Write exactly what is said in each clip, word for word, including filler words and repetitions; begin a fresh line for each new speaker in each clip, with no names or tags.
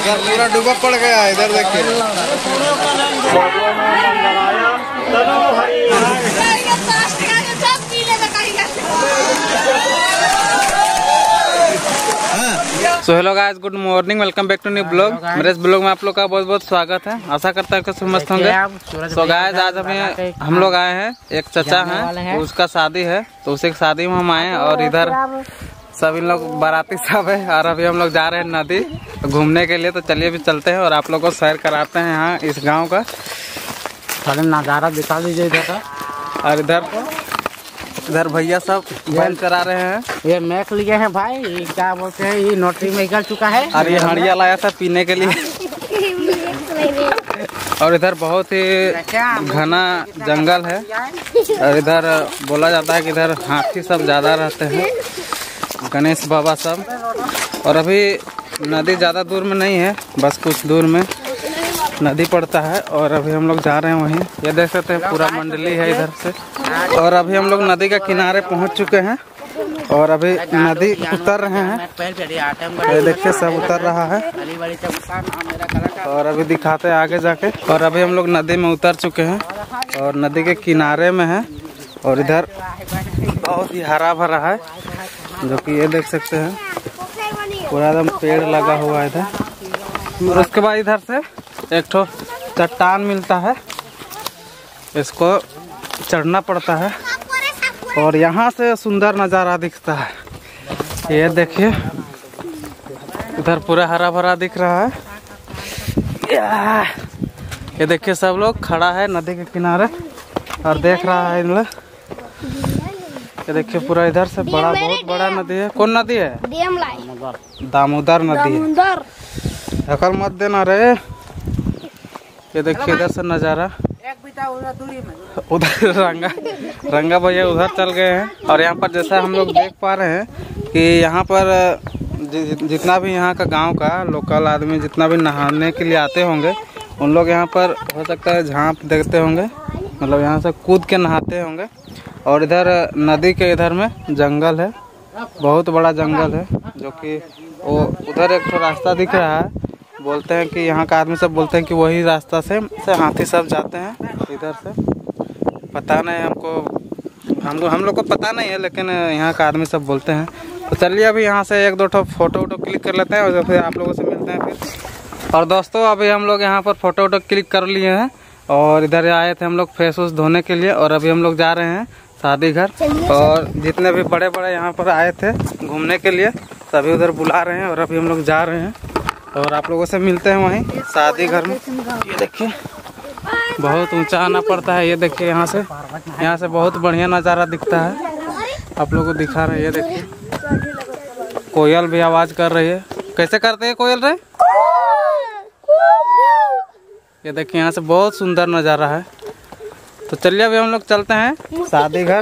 इधर पूरा डूबा पड़ गया, इधर देखिए। So hello guys, good morning, welcome back to new blog. मेरे इस ब्लॉग में आप लोग का बहुत बहुत स्वागत है। आशा करता हूँ कि मस्त होंगे। सो गाइस, आज हमें हम लोग आए हैं, एक चचा हैं, तो उसका शादी है, तो उसी की शादी में हम आए हैं। और इधर सभी लोग बाराती सब है, और अभी हम लोग जा रहे हैं नदी तो घूमने के लिए। तो चलिए अभी चलते हैं और आप लोग को सैर कराते हैं यहाँ इस गाँव का।
नज़ारा दिखा दीजिए इधर का।
और इधर इधर भैया सब बैल चरा रहे हैं।
ये मैक लिए हैं भाई, ये क्या बोलते हैं, ये नोटरी में निकल चुका है।
और ये हड़िया लाया था पीने के लिए। और इधर बहुत ही घना जंगल है, और इधर बोला जाता है कि इधर हाथी सब ज्यादा रहते हैं, गणेश बाबा सब। और अभी नदी ज्यादा दूर में नहीं है, बस कुछ दूर में नदी पड़ता है। और अभी हम लोग जा रहे हैं वहीं। ये देख सकते हैं पूरा मंडली है इधर से। और अभी हम लोग नदी के किनारे पहुंच चुके हैं, और अभी नदी उतर रहे हैं। ये देखिए सब उतर रहा है, और अभी दिखाते हैं आगे जाके। और अभी हम लोग नदी में उतर चुके हैं, और नदी के किनारे में है। और इधर बहुत ही हरा भरा है, जो कि ये देख सकते हैं पूरा एकदम पेड़ लगा हुआ है इधर। और उसके बाद इधर से एक ठो चट्टान मिलता है, इसको चढ़ना पड़ता है, और यहाँ से सुंदर नज़ारा दिखता है। ये देखिए इधर पूरा हरा भरा दिख रहा है। ये देखिए सब लोग खड़ा है नदी के किनारे और देख रहा है इन लोग। ये देखिए पूरा इधर से बड़ा, बहुत बड़ा नदी है। कौन नदी है? दामोदर नदी है। अकल मत देना रे। ये देखिए इधर से नज़ारा। उधर रंगा रंगा भैया उधर चल गए हैं। और यहाँ पर जैसा हम लोग देख पा रहे हैं कि यहाँ पर जितना भी यहाँ का गांव का लोकल आदमी जितना भी नहाने के लिए आते होंगे, उन लोग यहाँ पर हो सकता है झांप देखते होंगे, मतलब यहाँ से कूद के नहाते होंगे। और इधर नदी के इधर में जंगल है, बहुत बड़ा जंगल है, जो कि वो उधर एक तो रास्ता दिख रहा है। बोलते हैं कि यहाँ का आदमी सब बोलते हैं कि वही रास्ता से, से हाथी सब जाते हैं इधर से। पता नहीं हमको, हम हम लोग को पता नहीं है, लेकिन यहाँ का आदमी सब बोलते हैं। तो चलिए अभी यहाँ से एक दो ठो फोटो वोटो क्लिक कर लेते हैं, और फिर आप लोगों से मिलते हैं फिर। और दोस्तों अभी हम लोग यहाँ पर फोटो वोटो क्लिक कर लिए हैं, और इधर आए थे हम लोग फेस वूस धोने के लिए। और अभी हम लोग जा रहे हैं शादी घर, और जितने भी बड़े बड़े यहाँ पर आए थे घूमने के लिए सभी उधर बुला रहे हैं। और अभी हम लोग जा रहे हैं, और आप लोगों से मिलते हैं वहीं शादी घर में। ये देखिए बहुत ऊंचा आना पड़ता है। ये देखिए यहाँ से यहाँ से बहुत बढ़िया नज़ारा दिखता है, आप लोगों को दिखा रहे हैं। ये देखिए कोयल भी आवाज़ कर रही है। कैसे करते हैं कोयल रे? ये देखिए यहाँ से बहुत सुंदर नज़ारा है। तो चलिए अभी हम लोग चलते हैं शादी घर।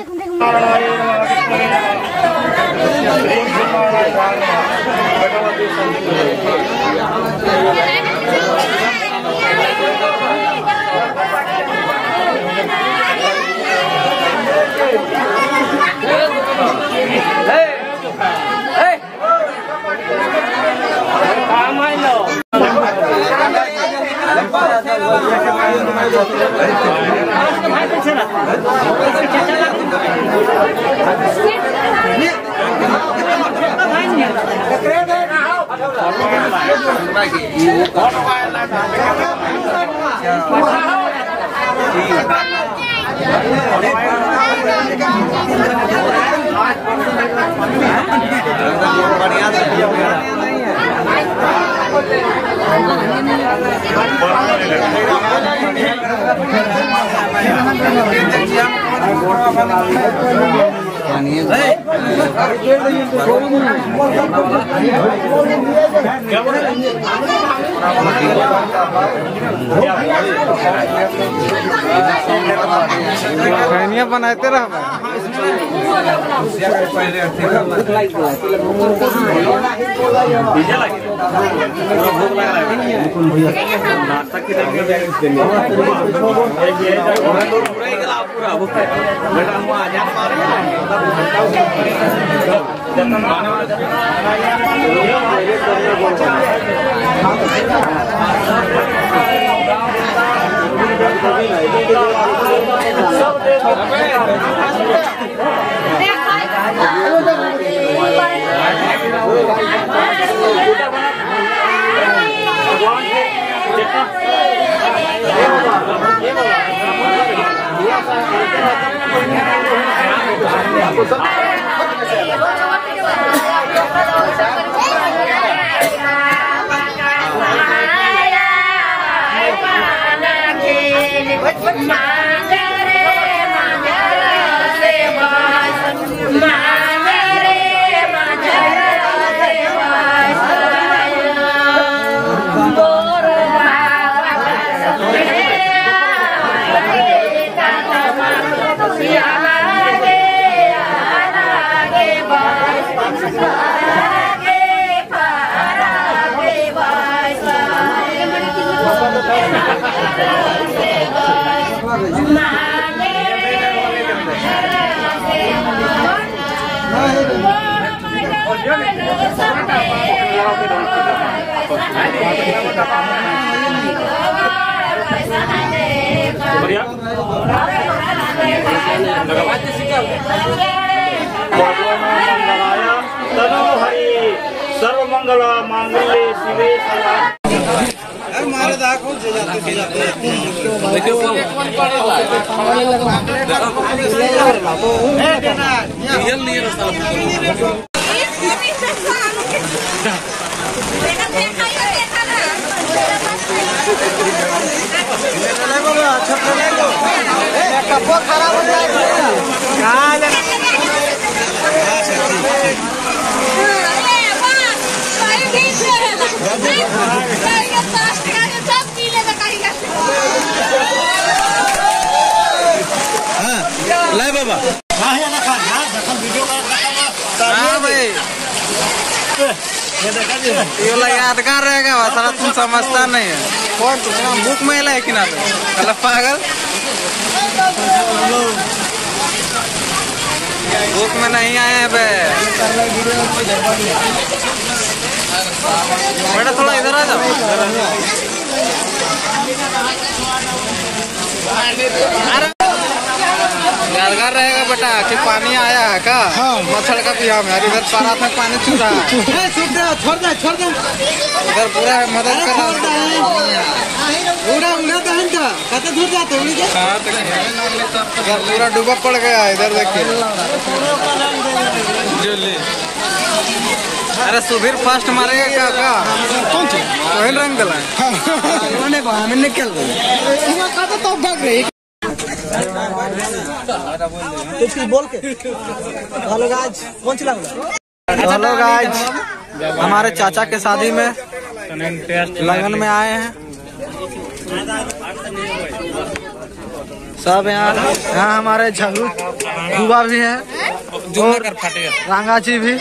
खैनिया बनाते रह
सर्व मंगल मांगल्ये शिवे
खराब हो जाएगा।
लाई बाबा हाँ भाई ये वाला यादगार रहेगा सारा तुम समझता नहीं है कौन तुम्हारा बुक में है कि ना तो पागल बुक में नहीं आए हैं बे बेटा थोड़ा इधर आ जाओ यादगार रहेगा बेटा कि पानी आया है का मच्छर का पिया में इधर पारा में पानी छू रहा है छोड़ दे छोड़ दे इधर पूरा मदद कर रहा है पूरा उड़ा बहन का कते दूर जाते इधर पूरा डूबा पड़ गया इधर देखिए अरे सुधीर फास्ट मारेगा क्या का कौन सा वही रंग दिला उन्होंने हमें निकल गए तो भाग गई बोल के हेलो गाइस कौन चला हेलो गाइस हमारे चाचा के शादी में लगन में आए हैं सब यहाँ यहाँ हमारे झगड़ू बुआ भी है और रांगा जी भी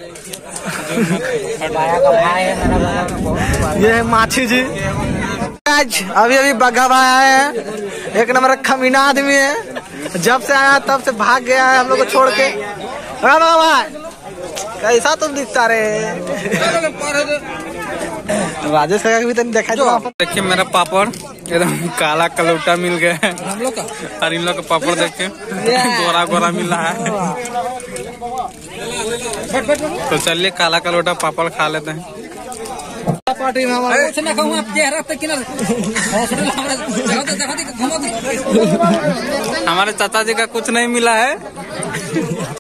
ये है माछी जी आज अभी अभी बग्गा भाई आए हैं एक नंबर खमीना आदमी है जब से आया तब से भाग गया है हम लोग को छोड़ के भाई कैसा तुम दिखता रे राजेश का भी तो देखा जो देखिए मेरा पापड़ एकदम काला कलौटा मिल गया है हम लोग का और इन लोग का पापड़ देखिए गोरा गोरा मिला है तो चलिए काला कलौटा पापड़ खा लेते हैं पार्टी में हमारे हमारे चाचा जी का कुछ नहीं मिला है।